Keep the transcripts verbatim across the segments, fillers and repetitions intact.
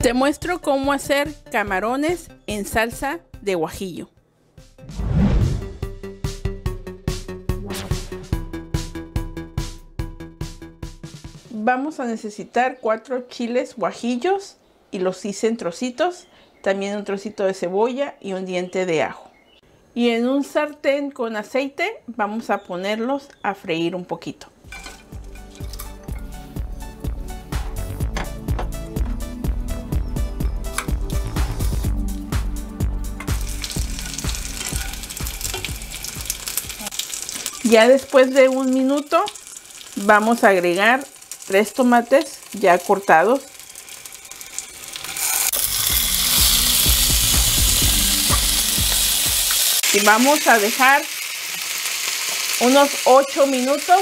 Te muestro cómo hacer camarones en salsa de guajillo. Vamos a necesitar cuatro chiles guajillos y los hice en trocitos, también un trocito de cebolla y un diente de ajo. Y en un sartén con aceite vamos a ponerlos a freír un poquito. Ya después de un minuto vamos a agregar tres tomates ya cortados. Y vamos a dejar unos ocho minutos.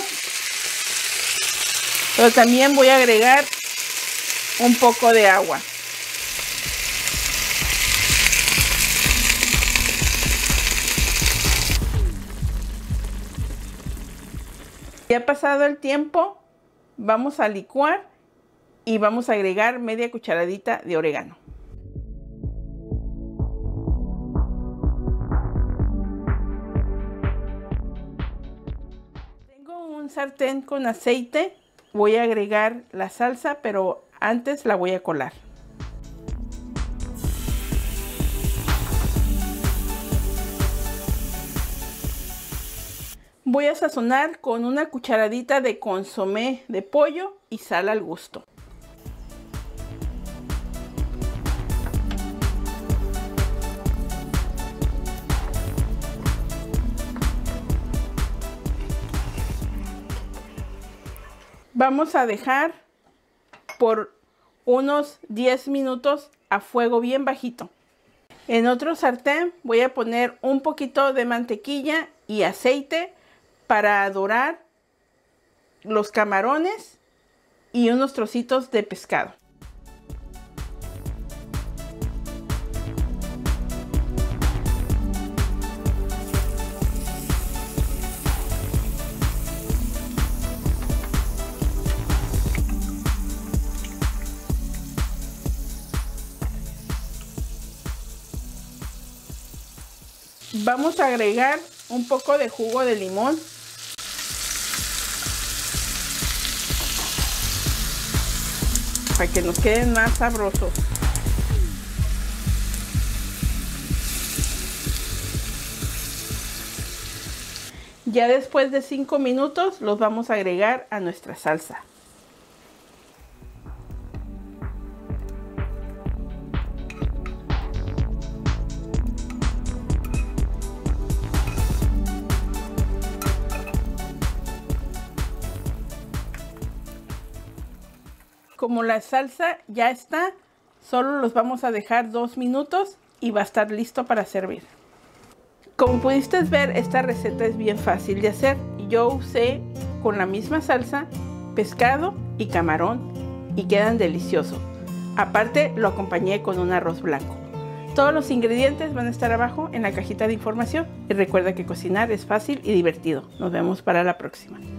Pero también voy a agregar un poco de agua. Ya pasado el tiempo, vamos a licuar y vamos a agregar media cucharadita de orégano. Tengo un sartén con aceite, voy a agregar la salsa, pero antes la voy a colar. Voy a sazonar con una cucharadita de consomé de pollo y sal al gusto. Vamos a dejar por unos diez minutos a fuego bien bajito. En otro sartén voy a poner un poquito de mantequilla y aceite para dorar los camarones y unos trocitos de pescado. Vamos a agregar un poco de jugo de limón. Para que nos queden más sabrosos. Ya después de cinco minutos los vamos a agregar a nuestra salsa. Como la salsa ya está, solo los vamos a dejar dos minutos y va a estar listo para servir. Como pudiste ver, esta receta es bien fácil de hacer. Yo usé con la misma salsa pescado y camarón y quedan deliciosos. Aparte lo acompañé con un arroz blanco. Todos los ingredientes van a estar abajo en la cajita de información. Y recuerda que cocinar es fácil y divertido. Nos vemos para la próxima.